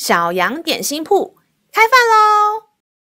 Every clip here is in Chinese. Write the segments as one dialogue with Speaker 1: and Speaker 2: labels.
Speaker 1: 小羊点心铺开饭喽！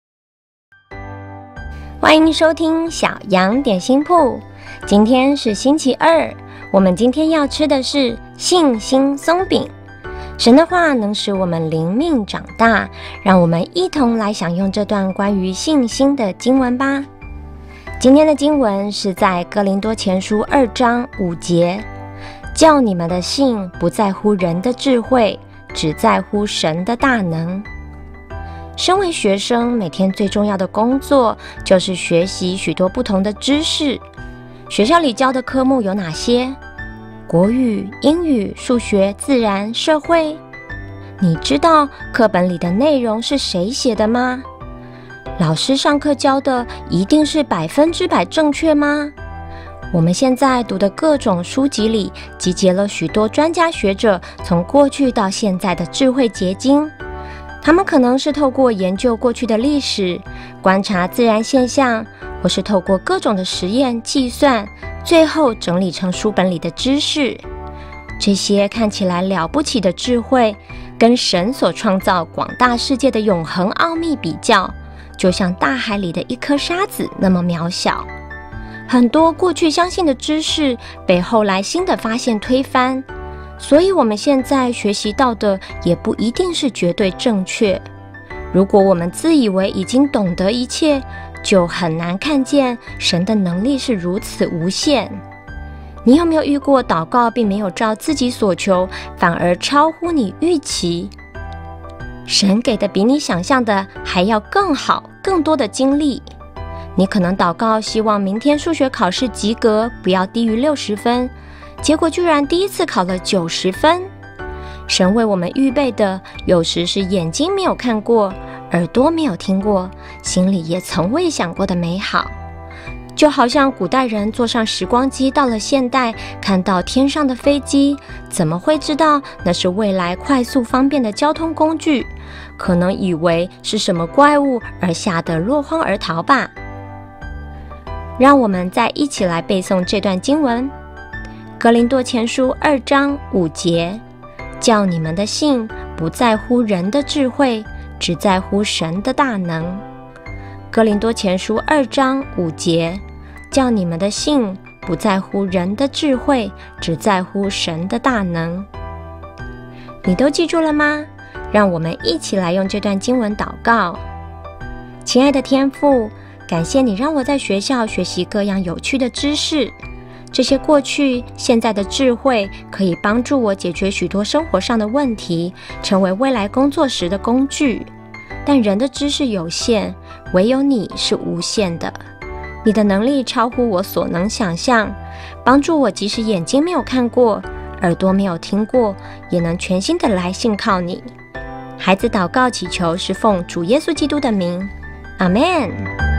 Speaker 2: 欢迎收听小羊点心铺。今天是星期二，我们今天要吃的是信心松饼。神的话能使我们灵命长大，让我们一同来享用这段关于信心的经文吧。今天的经文是在哥林多前书2章5节，叫你们的信不在乎人的智慧，只在乎神的大能。身为学生，每天最重要的工作就是学习许多不同的知识。学校里教的科目有哪些？国语、英语、数学、自然、社会。你知道课本里的内容是谁写的吗？老师上课教的一定是100%正确吗？我们现在读的各种书籍里，集结了许多专家学者从过去到现在的智慧结晶。他们可能是透过研究过去的历史，观察自然现象，或是透过各种的实验计算，最后整理成书本里的知识。这些看起来了不起的智慧，跟神所创造广大世界的永恒奥秘比较，就像大海里的一颗沙子那么渺小。很多过去相信的知识，被后来新的发现推翻，所以我们现在学习到的也不一定是绝对正确。如果我们自以为已经懂得一切，就很难看见神的能力是如此无限。你有没有遇过祷告并没有照自己所求，反而超乎你预期？神给的比你想象的还要更好，更多的经历。你可能祷告希望明天数学考试及格，不要低于60分，结果居然第一次考了90分。神为我们预备的，有时是眼睛没有看过，耳朵没有听过，心里也从未想过的美好。就好像古代人坐上时光机到了现代，看到天上的飞机，怎么会知道那是未来快速方便的交通工具？可能以为是什么怪物而吓得落荒而逃吧。让我们再一起来背诵这段经文。哥林多前书2章5节，叫你们的信不在乎人的智慧，只在乎神的大能。哥林多前书2章5节，叫你们的信不在乎人的智慧，只在乎神的大能。你都记住了吗？让我们一起来用这段经文祷告。亲爱的天父，感谢你让我在学校学习各样有趣的知识，这些过去现在的智慧可以帮助我解决许多生活上的问题，成为未来工作时的工具。但人的知识有限，唯有你是无限的。你的能力超乎我所能想象，帮助我即使眼睛没有看过，耳朵没有听过，也能全心的来信靠你。孩子祷告祈求是奉主耶稣基督的名，阿们。